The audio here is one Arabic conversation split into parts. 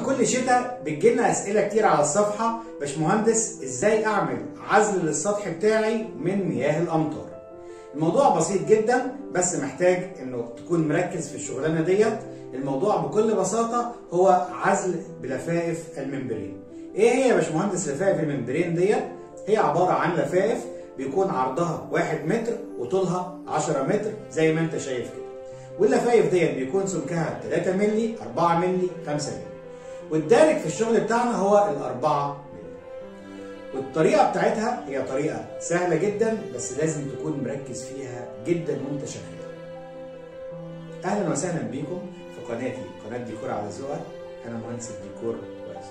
طبعا كل شتاء بتجيلنا اسئله كتير على الصفحه، باشمهندس ازاي اعمل عزل للسطح بتاعي من مياه الامطار؟ الموضوع بسيط جدا، بس محتاج انه تكون مركز في الشغلانه ديت. الموضوع بكل بساطه هو عزل بلفائف الممبرين. ايه هي يا باشمهندس لفائف الممبرين ديت؟ هي عباره عن لفائف بيكون عرضها 1 متر وطولها 10 متر زي ما انت شايف كده. واللفايف ديت بيكون سمكها 3 مللي، 4 مللي، 5 مللي. والدارج في الشغل بتاعنا هو ال4 مللي. والطريقه بتاعتها هي طريقه سهله جدا، بس لازم تكون مركز فيها جدا وانت شغال. اهلا وسهلا بيكم في قناتي، قناه ديكور على ذوقك. انا مهندس الديكور كويس.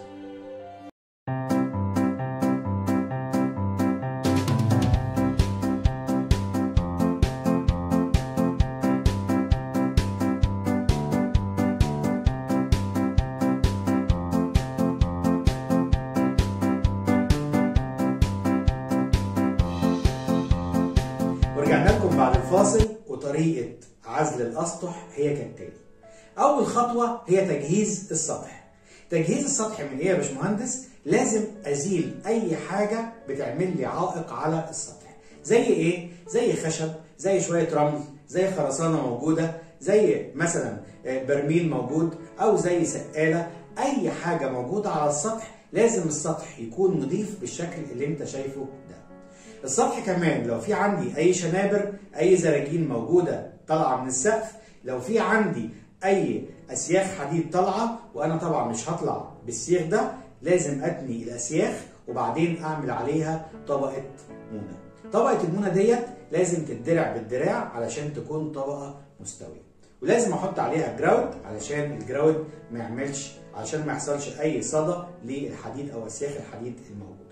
ورجعنا لكم بعد الفاصل، وطريقة عزل الأسطح هي كالتالي. أول خطوة هي تجهيز السطح. تجهيز السطح من إيه يا باشمهندس؟ لازم أزيل أي حاجة بتعمل لي عائق على السطح. زي إيه؟ زي خشب، زي شوية رمل، زي خرسانة موجودة، زي مثلا برميل موجود، أو زي سقالة. أي حاجة موجودة على السطح لازم السطح يكون نظيف بالشكل اللي أنت شايفه ده. السطح كمان لو في عندي اي شنابر، اي زراجين موجوده طالعه من السقف، لو في عندي اي اسياخ حديد طالعه، وانا طبعا مش هطلع بالسيخ ده، لازم اتني الاسياخ وبعدين اعمل عليها طبقه مونه. طبقه المونه ديت لازم تتدرع بالدراع علشان تكون طبقه مستويه، ولازم احط عليها جراود علشان الجراود ما يعملش، علشان ما يحصلش اي صدى للحديد او اسياخ الحديد الموجوده.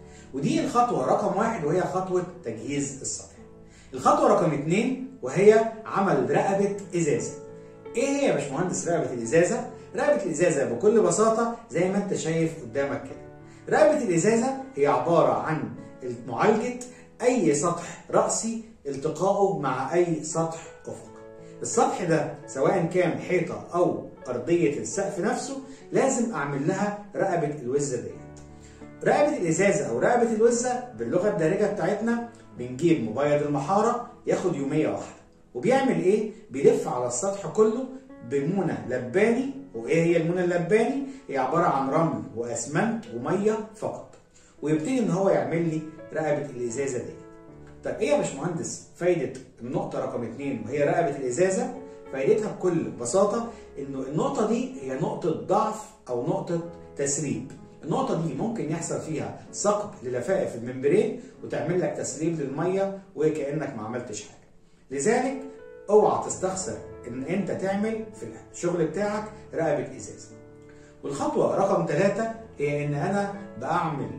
ودي الخطوة رقم 1، وهي خطوة تجهيز السطح. الخطوة رقم 2 وهي عمل رقبة إزازة. إيه هي يا باشمهندس رقبة الإزازة؟ رقبة الإزازة بكل بساطة زي ما أنت شايف قدامك كده. رقبة الإزازة هي عبارة عن معالجة أي سطح رأسي التقائه مع أي سطح أفقي. السطح ده سواء كان حيطة أو أرضية السقف نفسه لازم أعمل لها رقبة الوزة دي. رقبة الإزازة أو رقبة الوزة باللغة الدارجة بتاعتنا بنجيب مبيض المحارة ياخد يومية واحدة، وبيعمل إيه؟ بيلف على السطح كله بمونة لباني. وإيه هي المونة اللباني؟ هي عبارة عن رمل وأسمنت ومية فقط، ويبتدي إن هو يعمل لي رقبة الإزازة دي. طب إيه يا باشمهندس فايدة النقطة رقم 2 وهي رقبة الإزازة؟ فايدتها بكل بساطة إنه النقطة دي هي نقطة ضعف أو نقطة تسريب. النقطة دي ممكن يحصل فيها ثقب للفائف الممبرين وتعمل لك تسريب للمية وكأنك ما عملتش حاجة. لذلك اوعى تستخسر ان انت تعمل في الشغل بتاعك رقبة ازازة. والخطوة رقم 3 هي ان انا بعمل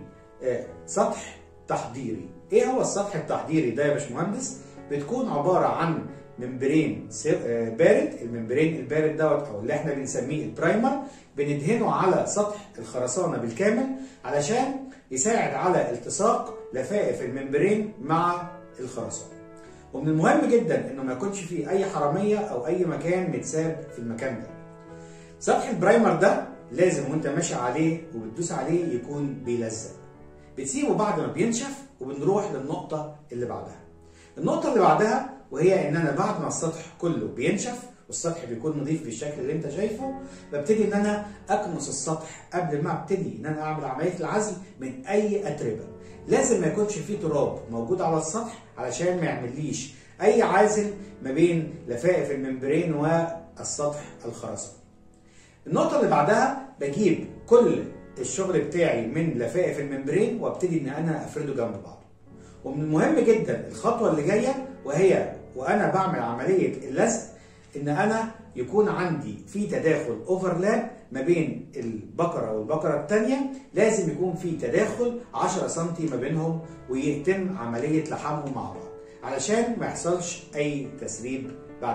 سطح تحضيري. ايه هو السطح التحضيري ده يا باشمهندس؟ بتكون عبارة عن ممبرين بارد. الممبرين البارد دوت او اللي احنا بنسميه البرايمر بندهنه على سطح الخرسانه بالكامل علشان يساعد على التصاق لفائف الممبرين مع الخرسانه. ومن المهم جدا انه ما يكونش فيه اي حراميه او اي مكان متساب في المكان ده. سطح البرايمر ده لازم وانت ماشي عليه وبتدوس عليه يكون بيلزق. بتسيبه بعد ما بينشف وبنروح للنقطه اللي بعدها. النقطه اللي بعدها وهي ان انا بعد ما السطح كله بينشف والسطح بيكون نظيف بالشكل اللي انت شايفه، ببتدي ان انا اكنس السطح قبل ما ابتدي ان انا اعمل عمليه العزل من اي اتربه. لازم ما يكونش فيه تراب موجود على السطح علشان ما يعمليش اي عازل ما بين لفائف الممبرين والسطح الخرساني. النقطه اللي بعدها بجيب كل الشغل بتاعي من لفائف الممبرين وابتدي ان انا افرده جنب بعض. ومن المهم جدا الخطوه اللي جايه وهي وانا بعمل عمليه اللزق ان انا يكون عندي في تداخل اوفرلاب ما بين البقره والبقره الثانيه. لازم يكون في تداخل 10 سم ما بينهم ويتم عمليه لحامهم مع بعض علشان ما يحصلش اي تسريب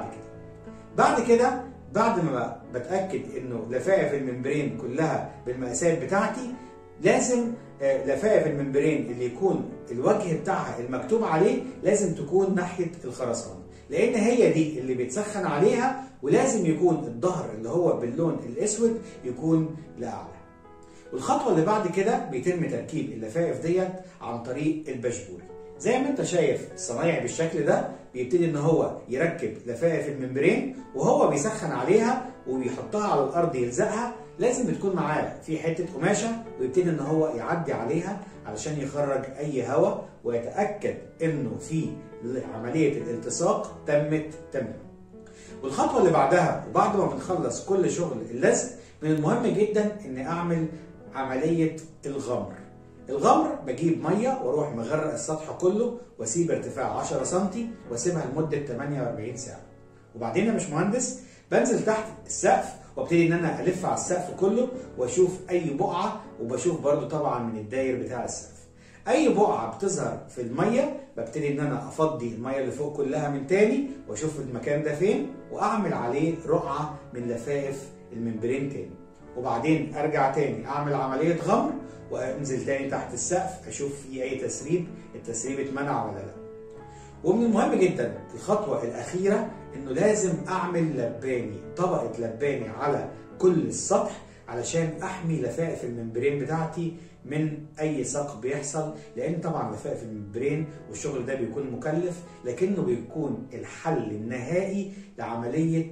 بعد كده. بعد ما بتاكد انه لفائف الممبرين كلها بالمقاسات بتاعتي، لازم لفائف الممبرين اللي يكون الوجه بتاعها المكتوب عليه لازم تكون ناحيه الخرسانه، لان هي دي اللي بيتسخن عليها، ولازم يكون الظهر اللي هو باللون الاسود يكون لاعلى. والخطوه اللي بعد كده بيتم تركيب اللفائف ديت عن طريق البشبوري. زي ما انت شايف الصنايعي بالشكل ده بيبتدي ان هو يركب لفائف الممبرين، وهو بيسخن عليها وبيحطها على الارض يلزقها. لازم بتكون معاه في حته قماشه، ويبتدي ان هو يعدي عليها علشان يخرج اي هواء ويتاكد انه في عمليه الالتصاق تمت تماما. والخطوه اللي بعدها وبعد ما بنخلص كل شغل اللزق، من المهم جدا ان اعمل عمليه الغمر. الغمر بجيب ميه واروح مغرق السطح كله واسيب ارتفاع 10 سم واسيبها لمده 48 ساعه. وبعدين يا باشمهندس بنزل تحت السقف وابتدي ان انا الف على السقف كله واشوف اي بقعه، وبشوف برده طبعا من الداير بتاع السقف اي بقعه بتظهر في الميه. ببتدي ان انا افضي الميه اللي فوق كلها من تاني واشوف المكان ده فين، واعمل عليه رقعه من لفائف الممبرين تاني. وبعدين ارجع تاني اعمل عمليه غمر وانزل تاني تحت السقف اشوف في اي تسريب، التسريب اتمنع ولا لا. ومن المهم جدا الخطوه الاخيره انه لازم اعمل لباني، طبقه لباني على كل السطح علشان احمي لفائف الممبرين بتاعتي من اي سقط بيحصل. لان طبعا لفائف الممبرين والشغل ده بيكون مكلف، لكنه بيكون الحل النهائي لعمليه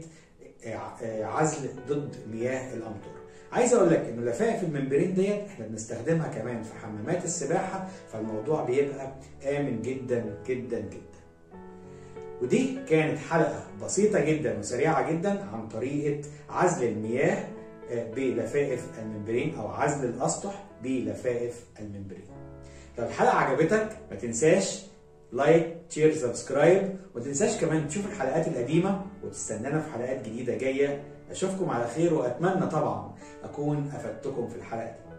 عزل ضد مياه الامطار. عايز اقول لك انه لفائف الممبرين ديت احنا بنستخدمها كمان في حمامات السباحه، فالموضوع بيبقى امن جدا جدا جدا. ودي كانت حلقه بسيطه جدا وسريعه جدا عن طريقه عزل المياه بلفائف الممبرين او عزل الاسطح بلفائف الممبرين. لو الحلقه عجبتك ما تنساش لايك، شير، سبسكرايب، وما تنساش كمان تشوف الحلقات القديمه وتستنانا في حلقات جديده جايه. اشوفكم على خير، واتمنى طبعا اكون افدتكم في الحلقه دي.